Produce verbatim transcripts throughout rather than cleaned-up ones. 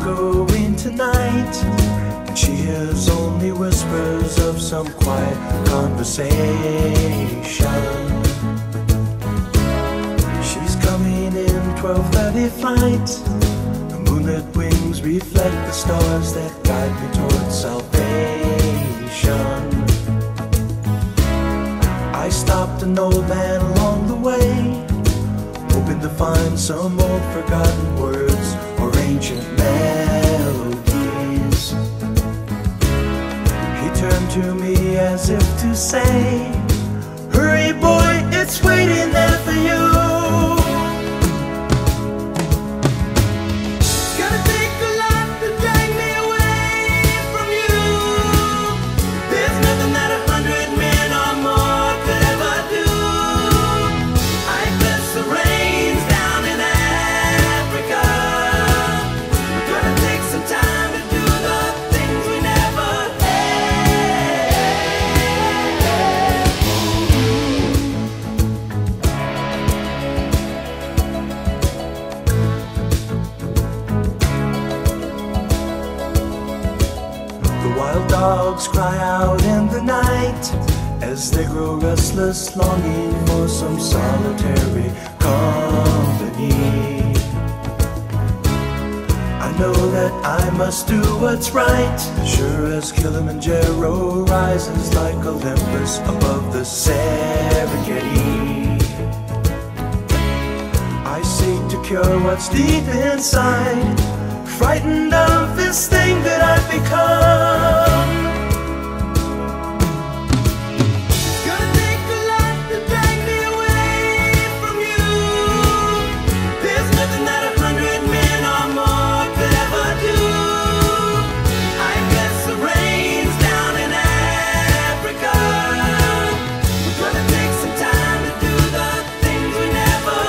going tonight, and she hears only whispers of some quiet conversation. She's coming in twelve thirty flight. The moonlit wings reflect the stars that guide me towards salvation. I stopped an old man along the way, hoping to find some old forgotten words or ancient melodies. He turned to me as if to say, hurry boy, it's waiting there for you. Dogs cry out in the night as they grow restless, longing for some solitary company. I know that I must do what's right, sure as Kilimanjaro rises like Olympus above the Serengeti. I seek to cure what's deep inside, frightened of this thing that I've become. It's gonna take a lot to drag me away from you. There's nothing that a hundred men or more could ever do. I guess the rain's down in Africa. We're gonna take some time to do the things we never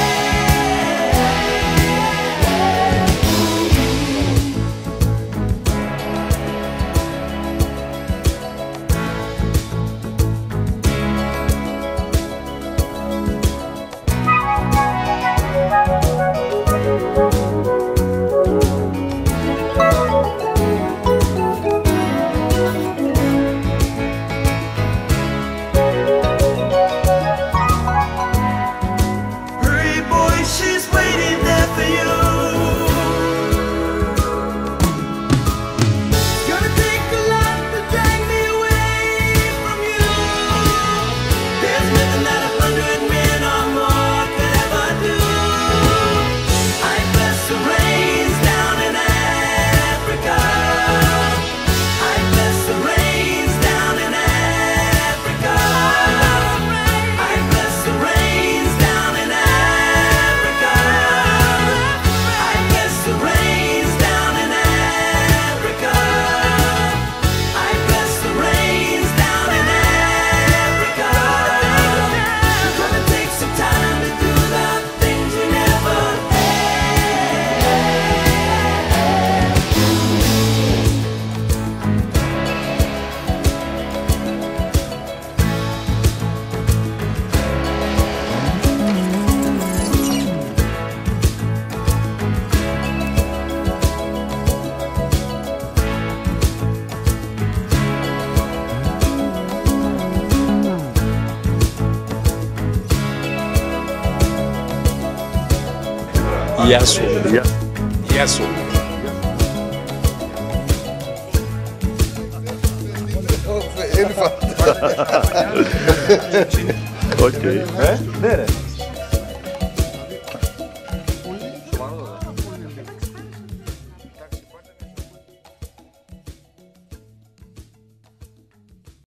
Yes, sir. Yes, sir. Ele fala. Ok. É? Nere?